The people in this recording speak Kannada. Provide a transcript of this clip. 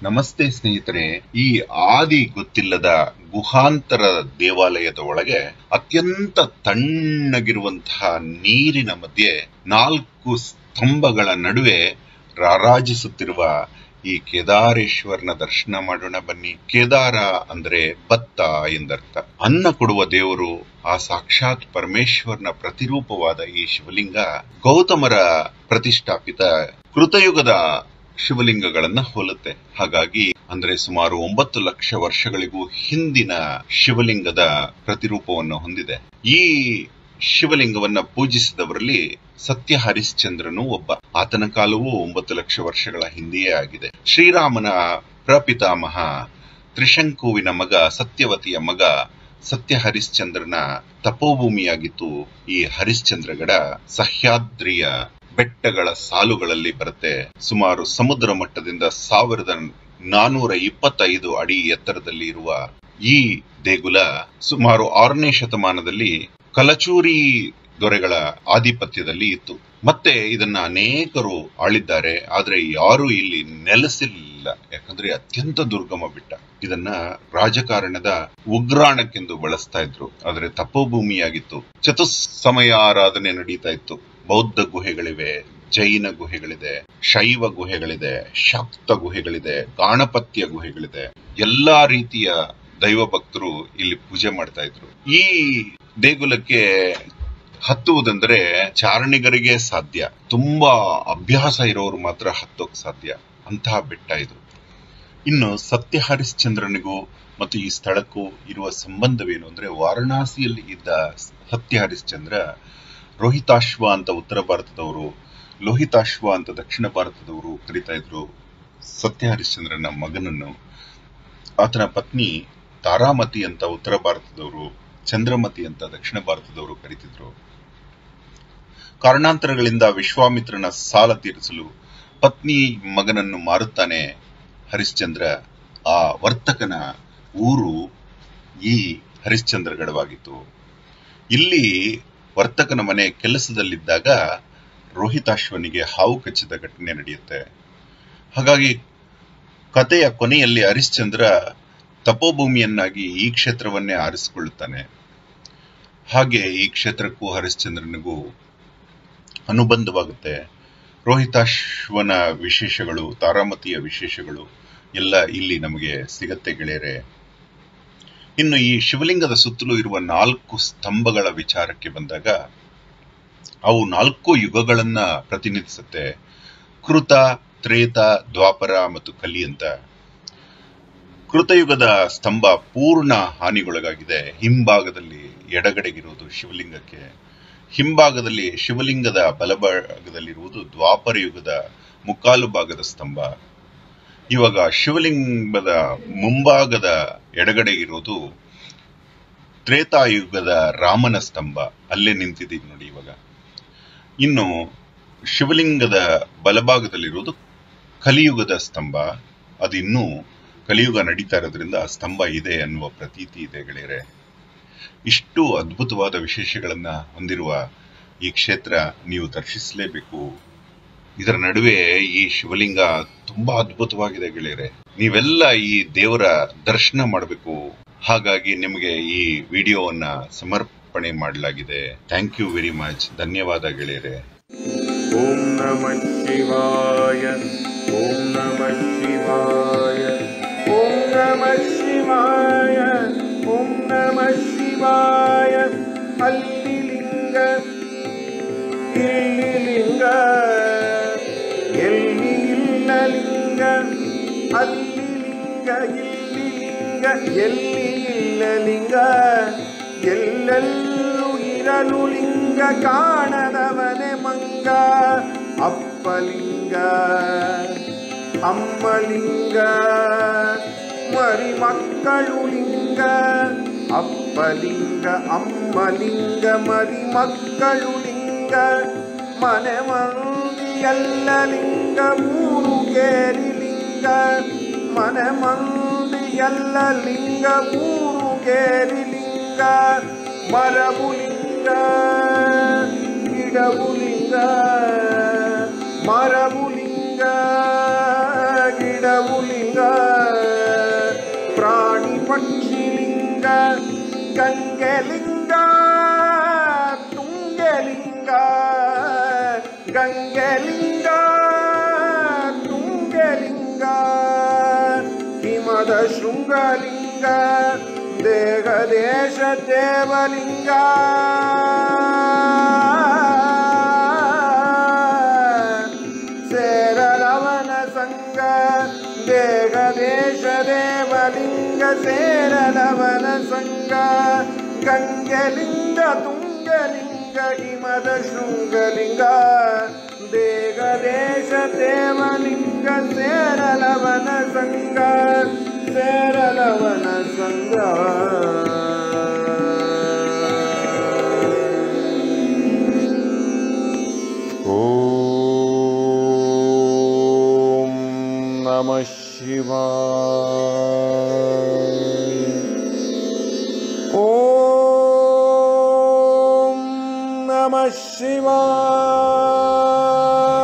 ನಮಸ್ತೆ ಸ್ನೇಹಿತರೆ. ಈ ಆದಿ ಗೊತ್ತಿಲ್ಲದ ಗುಹಾಂತರ ದೇವಾಲಯದ ಒಳಗೆ ಅತ್ಯಂತ ತಣ್ಣಗಿರುವಂತಹ ನೀರಿನ ಮಧ್ಯೆ 4 ಸ್ತಂಭಗಳ ನಡುವೆ ರಾರಾಜಿಸುತ್ತಿರುವ ಈ ಕೇದಾರೇಶ್ವರನ ದರ್ಶನ ಮಾಡೋಣ ಬನ್ನಿ. ಕೇದಾರ ಅಂದ್ರೆ ಭತ್ತ ಎಂದರ್ಥ. ಅನ್ನ ಕೊಡುವ ದೇವರು, ಆ ಸಾಕ್ಷಾತ್ ಪರಮೇಶ್ವರನ ಪ್ರತಿರೂಪವಾದ ಈ ಶಿವಲಿಂಗ ಗೌತಮರ ಪ್ರತಿಷ್ಠಾಪಿತ ಕೃತಯುಗದ ಶಿವಲಿಂಗಗಳನ್ನ ಹೋಲುತ್ತೆ. ಹಾಗಾಗಿ ಅಂದ್ರೆ ಸುಮಾರು 9 ಲಕ್ಷ ವರ್ಷಗಳಿಗೂ ಹಿಂದಿನ ಶಿವಲಿಂಗದ ಪ್ರತಿರೂಪವನ್ನು ಹೊಂದಿದೆ. ಈ ಶಿವಲಿಂಗವನ್ನ ಪೂಜಿಸಿದವರಲ್ಲಿ ಸತ್ಯ ಹರಿಶ್ಚಂದ್ರನು ಒಬ್ಬ. ಆತನ ಕಾಲವು 9 ಲಕ್ಷ ವರ್ಷಗಳ ಹಿಂದೆಯೇ ಆಗಿದೆ. ಶ್ರೀರಾಮನ ಪ್ರಪಿತಾಮಹ ತ್ರಿಶಂಕುವಿನ ಮಗ, ಸತ್ಯವತಿಯ ಮಗ ಸತ್ಯ ಹರಿಶ್ಚಂದ್ರನ ತಪೋಭೂಮಿಯಾಗಿತ್ತು ಈ ಹರಿಶ್ಚಂದ್ರಗಡ. ಸಹ್ಯಾದ್ರಿಯ ಬೆಟ್ಟಗಳ ಸಾಲುಗಳಲ್ಲಿ ಬರುತ್ತೆ. ಸುಮಾರು ಸಮುದ್ರ ಮಟ್ಟದಿಂದ 1425 ಅಡಿ ಎತ್ತರದಲ್ಲಿ ಇರುವ ಈ ದೇಗುಲ ಸುಮಾರು 6ನೇ ಶತಮಾನದಲ್ಲಿ ಕಲಚೂರಿ ದೊರೆಗಳ ಆಧಿಪತ್ಯದಲ್ಲಿ ಇತ್ತು. ಮತ್ತೆ ಇದನ್ನ ಅನೇಕರು ಆಳಿದ್ದಾರೆ, ಆದ್ರೆ ಯಾರು ಇಲ್ಲಿ ನೆಲೆಸಿಲ್ಲ. ಯಾಕಂದ್ರೆ ಅತ್ಯಂತ ದುರ್ಗಮ ಬೆಟ್ಟ. ಇದನ್ನ ರಾಜಕಾರಣದ ಉಗ್ರಾಣಕ್ಕೆಂದು ಬಳಸ್ತಾ ಇದ್ರು. ಆದ್ರೆ ತಪೋಭೂಮಿಯಾಗಿತ್ತು. ಚತುಸ್ಸಮಯಾರಾಧನೆ ನಡೀತಾ ಇತ್ತು. ಬೌದ್ಧ ಗುಹೆಗಳಿವೆ, ಜೈನ ಗುಹೆಗಳಿದೆ, ಶೈವ ಗುಹೆಗಳಿದೆ, ಶಾಕ್ತ ಗುಹೆಗಳಿದೆ, ಗಾಣಪತ್ಯ ಗುಹೆಗಳಿದೆ. ಎಲ್ಲಾ ರೀತಿಯ ದೈವ ಭಕ್ತರು ಇಲ್ಲಿ ಪೂಜೆ ಮಾಡ್ತಾ ಇದ್ರು. ಈ ದೇಗುಲಕ್ಕೆ ಹತ್ತುವುದಂದ್ರೆ ಚಾರಣಿಗರಿಗೆ ಸಾಧ್ಯ. ತುಂಬಾ ಅಭ್ಯಾಸ ಇರೋರು ಮಾತ್ರ ಹತ್ತೋಕ್ ಸಾಧ್ಯ. ಅಂತಹ ಬೆಟ್ಟ ಇದು. ಇನ್ನು ಸತ್ಯ ಹರಿಶ್ಚಂದ್ರನಿಗೂ ಮತ್ತು ಈ ಸ್ಥಳಕ್ಕೂ ಇರುವ ಸಂಬಂಧವೇನು ಅಂದ್ರೆ, ವಾರಣಾಸಿಯಲ್ಲಿ ಇದ್ದ ಸತ್ಯ ಹರಿಶ್ಚಂದ್ರ ರೋಹಿತಾಶ್ವ ಅಂತ ಉತ್ತರ ಭಾರತದವರು, ಲೋಹಿತಾಶ್ವ ಅಂತ ದಕ್ಷಿಣ ಭಾರತದವರು ಕರೀತಾ ಇದ್ರು ಸತ್ಯ ಹರಿಶ್ಚಂದ್ರನ ಮಗನನ್ನು. ಆತನ ಪತ್ನಿ ತಾರಾಮತಿ ಅಂತ ಉತ್ತರ ಭಾರತದವರು, ಚಂದ್ರಮತಿ ಅಂತ ದಕ್ಷಿಣ ಭಾರತದವರು ಕರೀತಿದ್ರು. ಕಾರಣಾಂತರಗಳಿಂದ ವಿಶ್ವಾಮಿತ್ರನ ಸಾಲ ತೀರಿಸಲು ಪತ್ನಿ ಮಗನನ್ನು ಮಾರುತ್ತಾನೆ ಹರಿಶ್ಚಂದ್ರ. ಆ ವರ್ತಕನ ಊರು ಈ ಹರಿಶ್ಚಂದ್ರಗಢವಾಗಿತ್ತು. ಇಲ್ಲಿ ವರ್ತಕನ ಮನೆ ಕೆಲಸದಲ್ಲಿದ್ದಾಗ ರೋಹಿತಾಶ್ವನಿಗೆ ಹಾವು ಕಚ್ಚಿದ ಘಟನೆ ನಡೆಯುತ್ತೆ. ಹಾಗಾಗಿ ಕಥೆಯ ಕೊನೆಯಲ್ಲಿ ಹರಿಶ್ಚಂದ್ರ ತಪೋಭೂಮಿಯನ್ನಾಗಿ ಈ ಕ್ಷೇತ್ರವನ್ನೇ ಆರಿಸಿಕೊಳ್ಳುತ್ತಾನೆ. ಹಾಗೆ ಈ ಕ್ಷೇತ್ರಕ್ಕೂ ಹರಿಶ್ಚಂದ್ರನಿಗೂ ಅನುಬಂಧವಾಗುತ್ತೆ. ರೋಹಿತಾಶ್ವನ ವಿಶೇಷಗಳು, ತಾರಾಮತಿಯ ವಿಶೇಷಗಳು ಎಲ್ಲ ಇಲ್ಲಿ ನಮಗೆ ಸಿಗತ್ತೆ ಗೆಳೆಯರೆ. ಇನ್ನು ಈ ಶಿವಲಿಂಗದ ಸುತ್ತಲೂ ಇರುವ 4 ಸ್ತಂಭಗಳ ವಿಚಾರಕ್ಕೆ ಬಂದಾಗ, ಅವು 4 ಯುಗಗಳನ್ನ ಪ್ರತಿನಿಧಿಸುತ್ತೆ. ಕೃತ, ತ್ರೇತ, ದ್ವಾಪರ ಮತ್ತು ಕಲಿ ಅಂತ. ಕೃತಯುಗದ ಸ್ತಂಭ ಪೂರ್ಣ ಹಾನಿಗೊಳಗಾಗಿದೆ. ಹಿಂಭಾಗದಲ್ಲಿ ಎಡಗಡೆಗಿರುವುದು ಶಿವಲಿಂಗಕ್ಕೆ. ಹಿಂಭಾಗದಲ್ಲಿ ಶಿವಲಿಂಗದ ಬಲಭಾಗದಲ್ಲಿರುವುದು ದ್ವಾಪರ ಯುಗದ ಮುಕ್ಕಾಲು ಭಾಗದ ಸ್ತಂಭ. ಇವಾಗ ಶಿವಲಿಂಗದ ಮುಂಭಾಗದ ಎಡಗಡೆ ಇರೋದು ತ್ರೇತಾಯುಗದ ರಾಮನ ಸ್ತಂಭ. ಅಲ್ಲೇ ನಿಂತಿದ್ದೀವಿ ನೋಡಿ ಇವಾಗ. ಇನ್ನು ಶಿವಲಿಂಗದ ಬಲಭಾಗದಲ್ಲಿರೋದು ಕಲಿಯುಗದ ಸ್ತಂಭ. ಅದು ಇನ್ನೂ ಕಲಿಯುಗ ನಡೀತಾ ಇರೋದ್ರಿಂದ ಆ ಸ್ತಂಭ ಇದೆ ಅನ್ನುವ ಪ್ರತೀತಿ ಇದೆ ಗೆಳೆಯರೆ. ಇಷ್ಟು ಅದ್ಭುತವಾದ ವಿಶೇಷಗಳನ್ನ ಹೊಂದಿರುವ ಈ ಕ್ಷೇತ್ರ ನೀವು ದರ್ಶಿಸಲೇಬೇಕು. ಇದರ ನಡುವೆ ಈ ಶಿವಲಿಂಗ ತುಂಬಾ ಅದ್ಭುತವಾಗಿದೆ ಗೆಳೆಯರೆ. ನೀವೆಲ್ಲ ಈ ದೇವರ ದರ್ಶನ ಮಾಡಬೇಕು. ಹಾಗಾಗಿ ನಿಮಗೆ ಈ ವಿಡಿಯೋವನ್ನ ಸಮರ್ಪಣೆ ಮಾಡಲಾಗಿದೆ. Thank you very much. ಧನ್ಯವಾದ ಗೆಳೆಯರೆ. ಓಂ ನಮಃ ಶಿವಾಯ, ಓಂ ನಮಃ ಶಿವಾಯ, ಓಂ ನಮಃ ಶಿವಾಯ, ಓಂ ನಮಃ ಶಿವಾಯ. ಅಲ್ಲಿ ಲಿಂಗ, ಇಲ್ಲಿ ಲಿಂಗ, ಎಲ್ಲಿ ಇಲ್ಲ ಲಿಂಗ, ಅಲ್ಲಿ ಲಿಂಗ, ಇಲ್ಲಿ ಲಿಂಗ, ಎಲ್ಲಿ ಇಲ್ಲ ಲಿಂಗ, ಎಲ್ಲೆಲ್ಲೂ ಇರಲು ಲಿಂಗ, ಕಾಣದವನೆ ಮಂಗ. ಅಪ್ಪಲಿಂಗ, ಅಮ್ಮಲಿಂಗ, ಮರಿ ಮಕ್ಕಳು ಲಿಂಗ. ಅಪ್ಪಲಿಂಗ, ಅಮ್ಮಲಿಂಗ, ಮರಿ ಮಕ್ಕಳು ಲಿಂಗ. ಮನೆ ಮಂದಿ ಎಲ್ಲ ಲಿಂಗ, ಮೂರು ಕೇರಿ ಲಿಂಗ. ಮನೆ ಮಂದಿ ಎಲ್ಲ ಲಿಂಗ, ಮೂರು ಕೇರಿ ಲಿಂಗ. ಮರವು ಲಿಂಗ, ಗಿಡವು ಲಿಂಗ. ಮರವು ಲಿಂಗ, ಗಿಡವು ಲಿಂಗ. ಗಂಗೆಲಿಂಗ ತುಂಗೆಲಿಂಗ ಗಂಗೆಲಿಂಗ ತುಂಗೆಲಿಂಗ ಹಿಮದ ಶೃಂಗಲಿಂಗ ದೇಹ ದೇಶ ದೇವಲಿಂಗ ಸೇರಲವನ ಸಂಗ ದೇಹ ದೇಶ ದೇವಲಿಂಗ ಸೇರಲವನ ಸಂಗ ಗಂಗೆಲಿಂಗ ತುಂಗಲಿಂಗ ಹಿಮದ ಶೃಂಗಲಿಂಗ ದೇಹ ದೇಶ ದೇವಲಿಂಗ ಸೇರಲವನ ಸಂಗ ಸೇರಲವನ ಸಂಗ ಓಂ ನಮಃ ಶಿವಾಯ. ಓಂ ನಮಃ ಶಿವಾಯ.